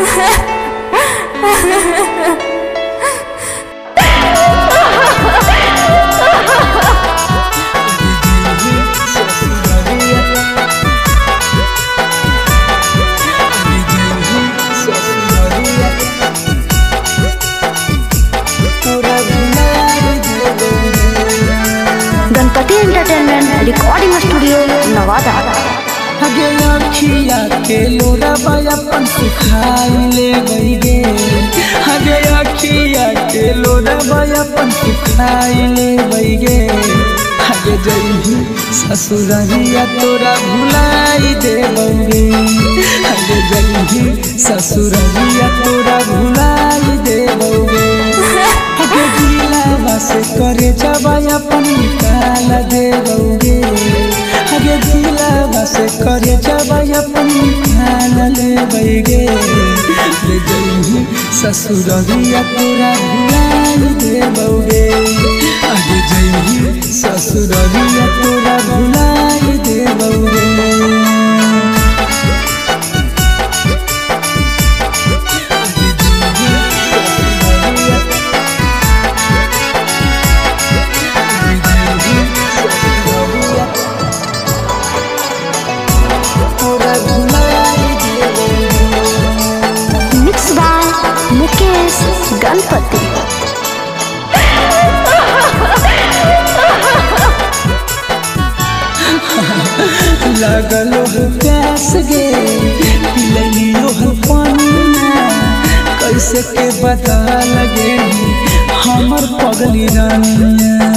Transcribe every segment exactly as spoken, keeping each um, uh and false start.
Ganpati entertainment recording studio Nawada. हगे अखिया के लोरबा अपन सुखाई ले गई गे, हगे अखिया के लोरबा अपन सुखाई ले गई गे। हगे जइही ससुररिया तोरा भुलाई देबौगे, हगे जइही ससुररिया तोरा भुलाई देबौगे। हगे दिलवा से करे जबा अपन निकाल देबौगे, हगे दिलवा से करे जबा अपन निकाल लेबैगे। ले जइही ससुररिया तोरा भुलाई देबौगे, हगे जइही ससुररिया तोरा भुलाई देबौगे। Mix by Mukesh Ganpati. लगलो प्यास गे पिलियो पानी कैसे के बता लगे हमर पगली रानिया।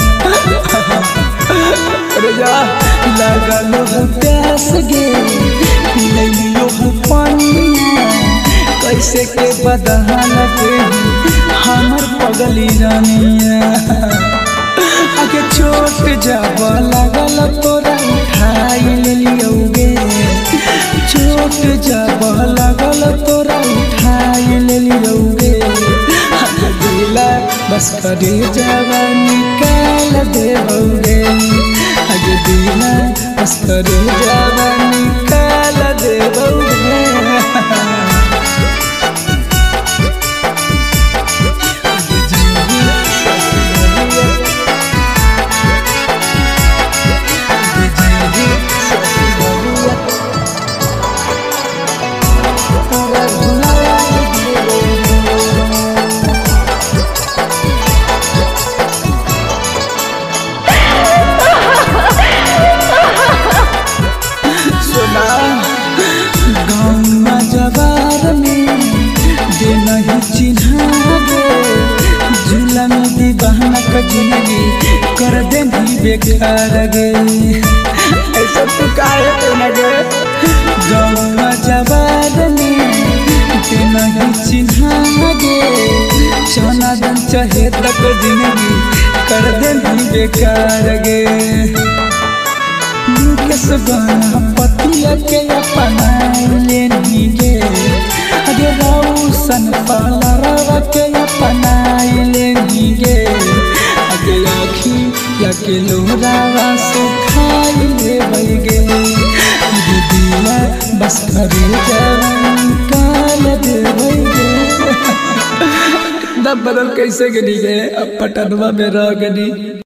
लगलो प्यास गे पिलियो पानी कैसे के बता लगे हमर पगली रानिया। आगे छोट जब लगल तोरा उठाई लियोगे, छोट जब लगल तोरा उठाई लियोगे। आगे दिला बस करे जब निकाल देबोगे, आगे दिला बस करे जब निकाल देबोगे। जिंदगी कर दे बेकार गे, ऐसा तू काहे कहना गे। गौवा जवार में के नहीं चिन्हा गे, चना दिन चाहे तक जिंदगी कर दे बेकार गे। मुकेश गणपति के अपना लेनी गे, अगे रौशन पालरवा के अपना लेनी गे। अगे अखिया के लोरावा सुखाई लेबैगे, अगे दिला बस करे जवानी काल देबैगे। दब बदल कैसे गनी गे, अब पटनवा में रह गनी।